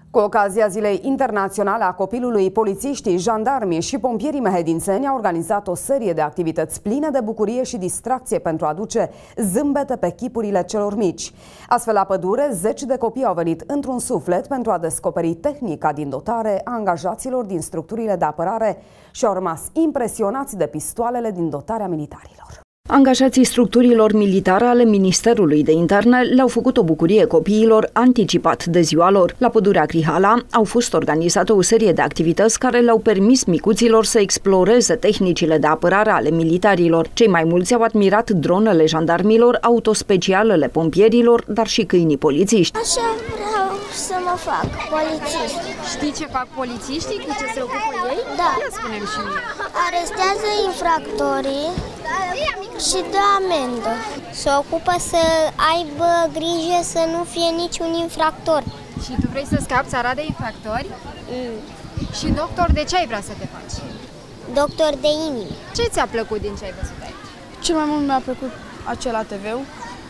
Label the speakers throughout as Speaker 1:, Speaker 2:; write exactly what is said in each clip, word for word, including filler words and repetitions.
Speaker 1: Cu ocazia Zilei Internaționale a Copilului, polițiștii, jandarmii și pompierii mehedințeni au organizat o serie de activități pline de bucurie și distracție pentru a aduce zâmbete pe chipurile celor mici. Astfel, la pădure, zeci de copii au venit într-un suflet pentru a descoperi tehnica din dotare a angajaților din structurile de apărare și au rămas impresionați de pistoalele din dotarea militarilor.
Speaker 2: Angajații structurilor militare ale Ministerului de Interne le-au făcut o bucurie copiilor anticipat de ziua lor. La pădurea Crihala au fost organizate o serie de activități care le-au permis micuților să exploreze tehnicile de apărare ale militarilor. Cei mai mulți au admirat dronele jandarmilor, autospecialele pompierilor, dar și câinii polițiști.
Speaker 3: Așa vreau să mă fac polițist.
Speaker 4: Știi ce fac polițiștii? Cu ce se ocupă ei?
Speaker 3: Da.
Speaker 4: Ia spune-mi și mie.
Speaker 3: Arestează infractorii și dă amendă. Se ocupă să aibă grijă să nu fie niciun infractor.
Speaker 4: Și tu vrei să scapi țara de infractori?
Speaker 3: Mm.
Speaker 4: Și doctor, de ce ai vrea să te faci?
Speaker 3: Doctor de inimă.
Speaker 4: Ce ți-a plăcut din ce ai văzut aici?
Speaker 5: Cel mai mult mi-a plăcut acel A T V-ul.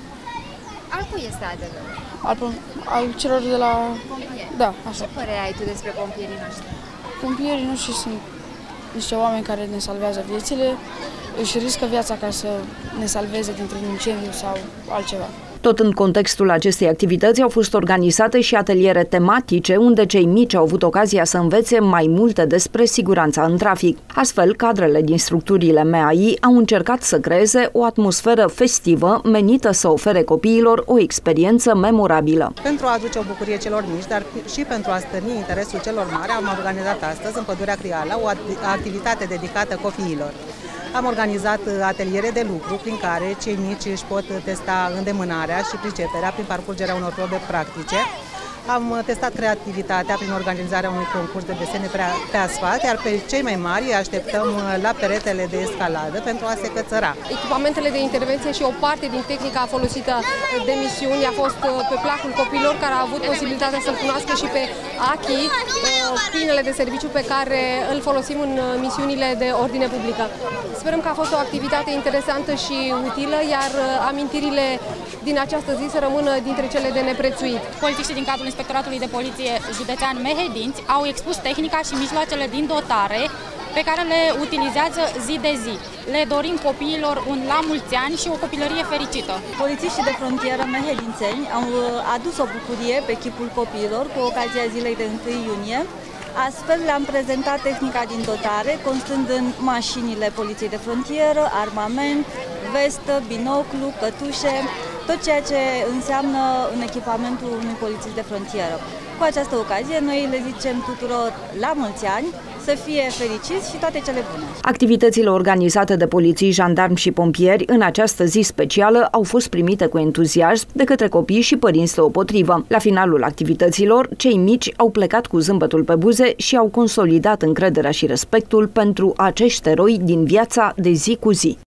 Speaker 4: Al cui este A T V-ul?
Speaker 5: Al, al celor de la...
Speaker 4: Pompieri.
Speaker 5: Da, așa.
Speaker 4: Ce părere ai tu despre pompierii noștri?
Speaker 5: Pompierii noștri sunt niște oameni care ne salvează viețile, își riscă viața ca să ne salveze dintr-un incendiu sau altceva.
Speaker 2: Tot în contextul acestei activități au fost organizate și ateliere tematice unde cei mici au avut ocazia să învețe mai multe despre siguranța în trafic. Astfel, cadrele din structurile M A I au încercat să creeze o atmosferă festivă menită să ofere copiilor o experiență memorabilă.
Speaker 6: Pentru a aduce o bucurie celor mici, dar și pentru a stârni interesul celor mari, am organizat astăzi în pădurea Crihala o activitate dedicată copiilor. Am organizat ateliere de lucru prin care cei mici își pot testa îndemânarea și priceperea prin parcurgerea unor probe practice. Am testat creativitatea prin organizarea unui concurs de desene pe asfalt, iar pe cei mai mari îi așteptăm la peretele de escaladă pentru a se cățăra.
Speaker 7: Echipamentele de intervenție și o parte din tehnica folosită de misiuni a fost pe placul copiilor, care au avut posibilitatea să-l cunoască și pe Achi, câinele de serviciu pe care îl folosim în misiunile de ordine publică. Sperăm că a fost o activitate interesantă și utilă, iar amintirile din această zi să rămână dintre cele de neprețuit.
Speaker 8: Polițiștii din cadrul Inspectoratului de Poliție Județean Mehedinți au expus tehnica și mijloacele din dotare pe care le utilizează zi de zi. Le dorim copiilor un la mulți ani și o copilărie fericită.
Speaker 9: Polițiștii de frontieră mehedințeni au adus o bucurie pe chipul copiilor cu ocazia zilei de întâi iunie. Astfel le-am prezentat tehnica din dotare, constând în mașinile Poliției de Frontieră, armament, vestă, binoclu, cătușe, tot ceea ce înseamnă în echipamentul unui polițist de frontieră. Cu această ocazie, noi le zicem tuturor la mulți ani, să fie fericiți și toate cele bune.
Speaker 2: Activitățile organizate de poliții, jandarmi și pompieri în această zi specială au fost primite cu entuziasm de către copii și părinți deopotrivă. La finalul activităților, cei mici au plecat cu zâmbetul pe buze și au consolidat încrederea și respectul pentru acești eroi din viața de zi cu zi.